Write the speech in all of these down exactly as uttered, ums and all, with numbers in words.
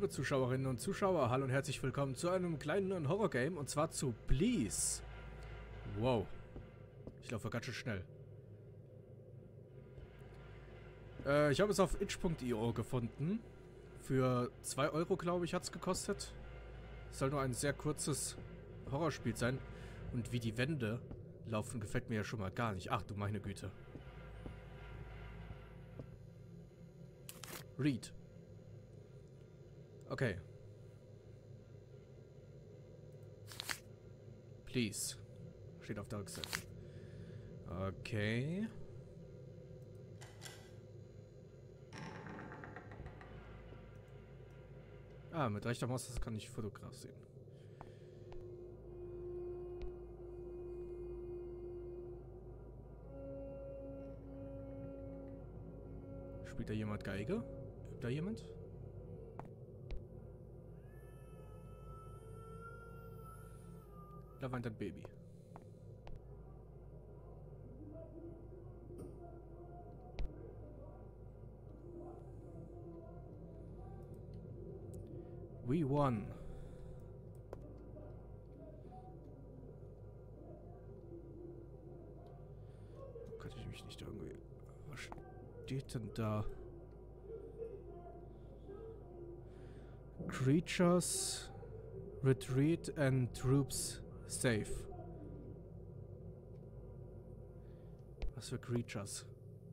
liebe Zuschauerinnen und Zuschauer, hallo und herzlich willkommen zu einem kleinen Horror-Game, und zwar zu Please. Wow. Ich laufe ganz schön schnell. Äh, ich habe es auf itch punkt io gefunden. Für zwei Euro, glaube ich, hat es gekostet. Es soll nur ein sehr kurzes Horrorspiel sein. Und wie die Wände laufen, gefällt mir ja schon mal gar nicht. Ach du meine Güte. Read. Okay. Please. Steht auf der Rückseite. Okay. Ah, mit rechter Maus kann ich Fotograf sehen. Spielt da jemand Geige? Übt da jemand? Da weint ein Baby. We won. Kann ich mich nicht irgendwie... Was steht denn da? Creatures retreat and troops safe. Was für Creatures?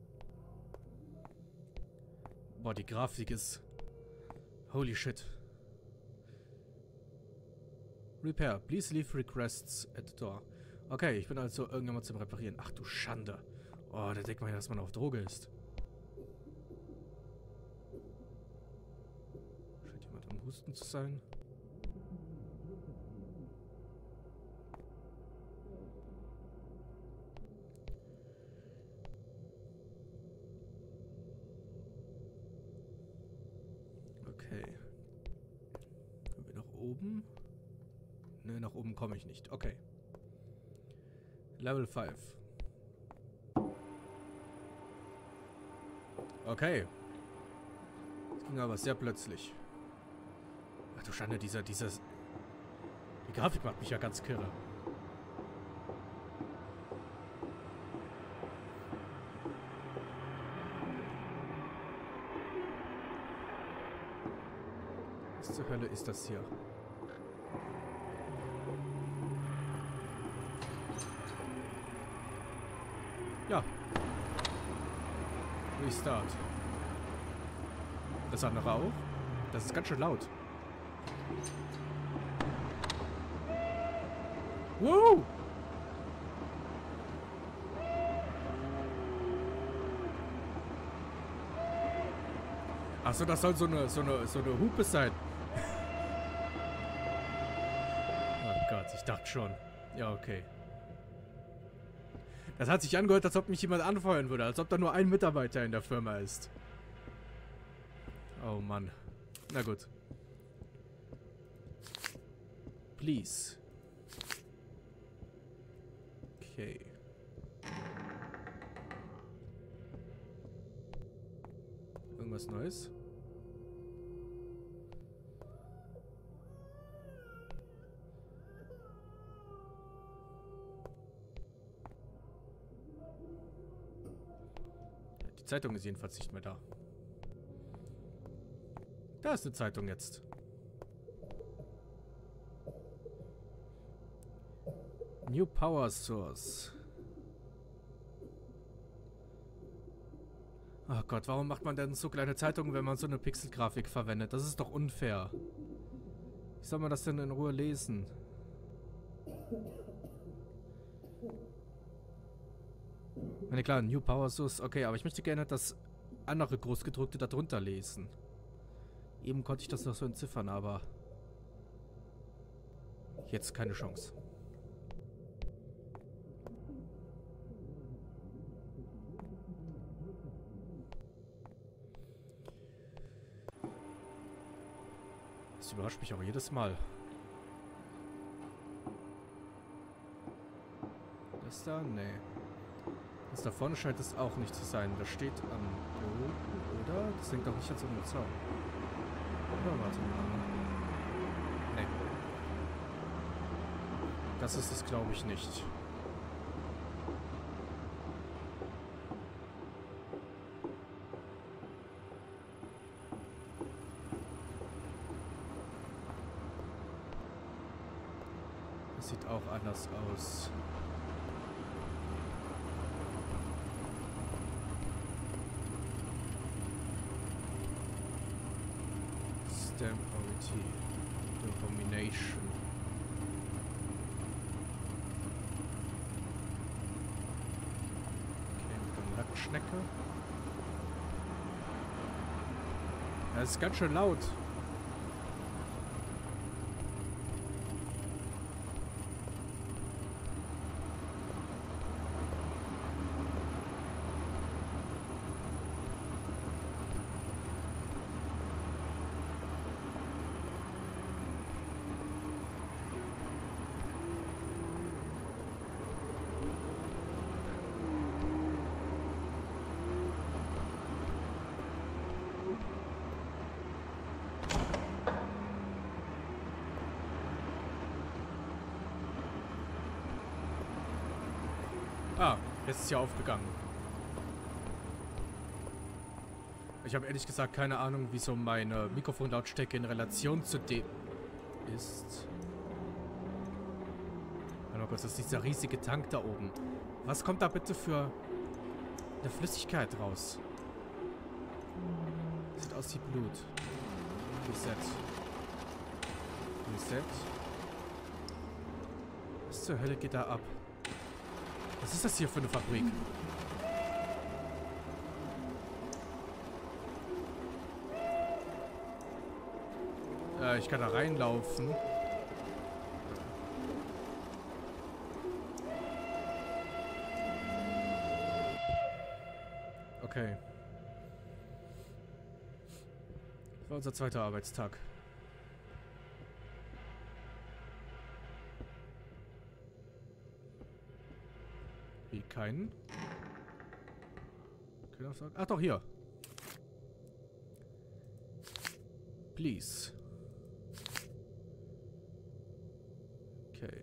Boah, die Grafik ist... Holy shit. Repair. Please leave requests at the door. Okay, ich bin also irgendjemand zum Reparieren. Ach du Schande. Oh, da denkt man ja, dass man auf Droge ist. Scheint jemand am Husten zu sein. Okay. Können wir nach oben? Ne, nach oben komme ich nicht. Okay. Level fünf. Okay. Das ging aber sehr plötzlich. Ach du Schande, dieser, dieses... Die Grafik macht mich ja ganz kirre. Was zur Hölle ist das hier? Ja. Restart. Das andere auch? Das ist ganz schön laut. Wow! Achso, das soll so eine, so eine, so eine Hupe sein. Oh Gott, ich dachte schon. Ja, okay. Das hat sich angehört, als ob mich jemand anfeuern würde. Als ob da nur ein Mitarbeiter in der Firma ist. Oh Mann. Na gut. Please. Okay. Irgendwas Neues? Die Zeitung ist jedenfalls nicht mehr da. Da ist eine Zeitung jetzt. New Power Source. Oh Gott, warum macht man denn so kleine Zeitungen, wenn man so eine Pixelgrafik verwendet? Das ist doch unfair. Wie soll man das denn in Ruhe lesen? Na klar, New Power Source, okay, aber ich möchte gerne das andere Großgedruckte darunter lesen. Eben konnte ich das noch so entziffern, aber jetzt keine Chance. Das überrascht mich auch jedes Mal. Das da? Nee. Das da vorne scheint es auch nicht zu sein. Das steht am Boden, oder? Das hängt doch nicht an so einem Zaun. oder? Warte mal. Nee. Das ist es, glaube ich, nicht. Das sieht auch anders aus. Stamp Quality. Domination. Okay, mit der Lackschnecke. Das ist ganz schön laut. Ah, jetzt ist ja aufgegangen. Ich habe ehrlich gesagt keine Ahnung, wieso meine Mikrofonlautstärke in Relation zu dem ist. Warte mal kurz, das ist dieser riesige Tank da oben. Was kommt da bitte für eine Flüssigkeit raus? Sieht aus wie Blut. Reset. Reset. Was zur Hölle geht da ab? Was ist das hier für eine Fabrik? Äh, ich kann da reinlaufen. Okay. Das war unser zweiter Arbeitstag. Wie keinen? Keine Aussage. Ach doch, hier. Please. Okay.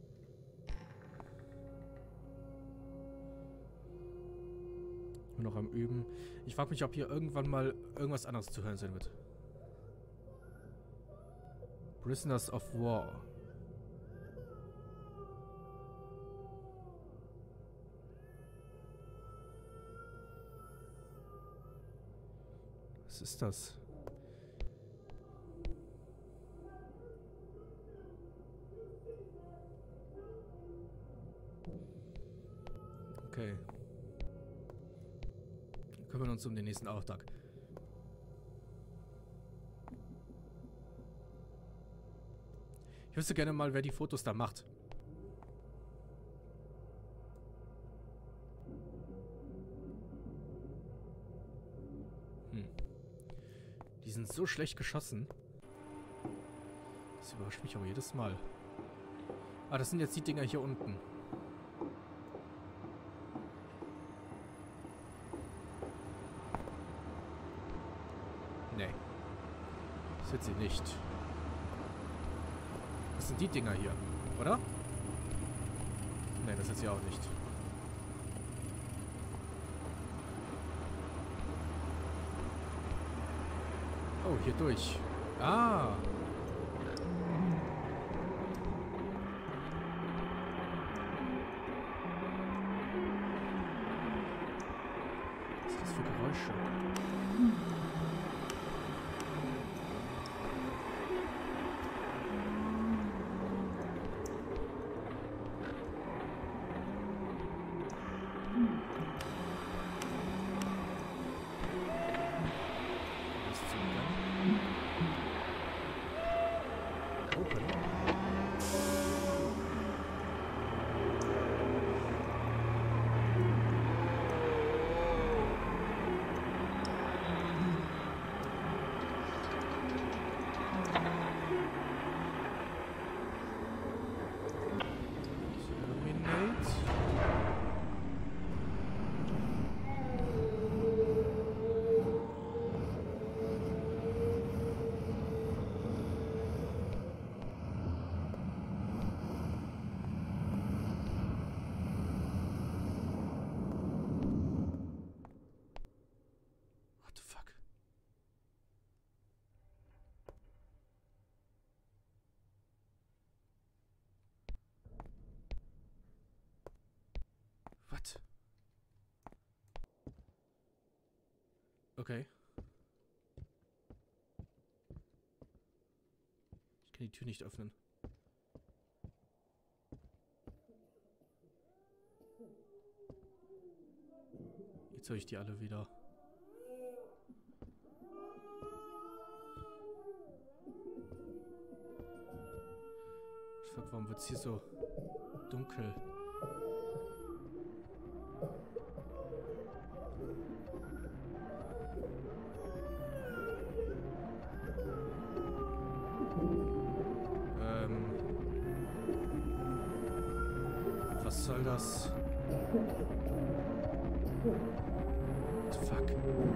Nur noch am Üben. Ich frage mich, ob hier irgendwann mal irgendwas anderes zu hören sein wird. Prisoners of War. Was ist das? Okay. Wir kümmern uns um den nächsten Auftrag. Ich wüsste gerne mal, wer die Fotos da macht. Hm. Die sind so schlecht geschossen. Das überrascht mich auch jedes Mal. Ah, das sind jetzt die Dinger hier unten. Nee. Das wird sie nicht. Das sind die Dinger hier, oder? Nee, das ist sie auch nicht. Oh, hier durch. Ah! Was ist das für Geräusche? Okay. Ich kann die Tür nicht öffnen. Jetzt höre ich die alle wieder. Fuck, warum wird es hier so dunkel? Ähm. Was soll das? Fuck.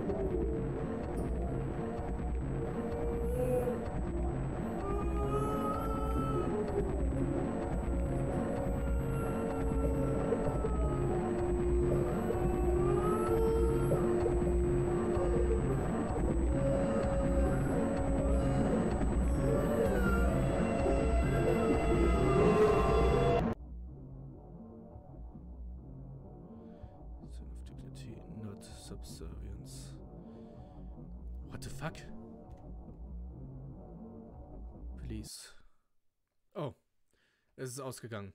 Not subservience. What the fuck? Please. Oh. Es ist ausgegangen.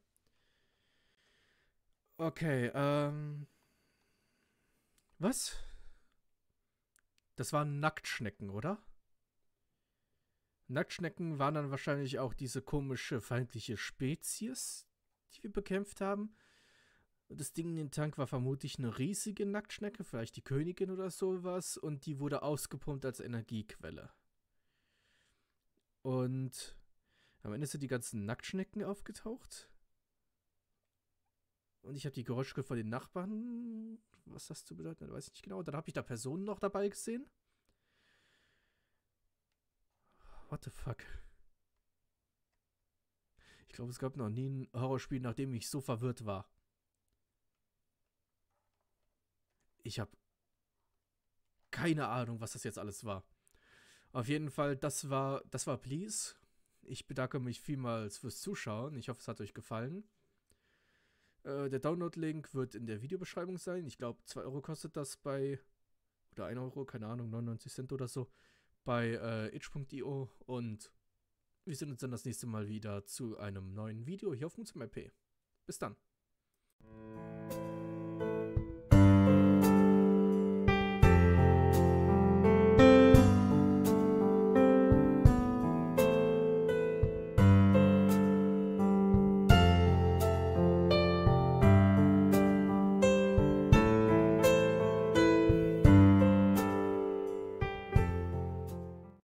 Okay, ähm. Was? Das waren Nacktschnecken, oder? Nacktschnecken waren dann wahrscheinlich auch diese komische feindliche Spezies, die wir bekämpft haben. Und das Ding in den Tank war vermutlich eine riesige Nacktschnecke, vielleicht die Königin oder sowas. Und die wurde ausgepumpt als Energiequelle. Und am Ende sind die ganzen Nacktschnecken aufgetaucht. Und ich habe die Geräusche von den Nachbarn. Was das zu bedeuten hat, weiß ich nicht genau. Dann habe ich da Personen noch dabei gesehen. What the fuck? Ich glaube, es gab noch nie ein Horrorspiel, nachdem ich so verwirrt war. Ich habe keine Ahnung, was das jetzt alles war. Auf jeden Fall, das war, das war Please. Ich bedanke mich vielmals fürs Zuschauen. Ich hoffe, es hat euch gefallen. Äh, der Download-Link wird in der Videobeschreibung sein. Ich glaube, zwei Euro kostet das bei, oder ein Euro, keine Ahnung, neunundneunzig Cent oder so, bei äh, itch punkt io. Und wir sehen uns dann das nächste Mal wieder zu einem neuen Video hier auf Moonsim I P. Bis dann.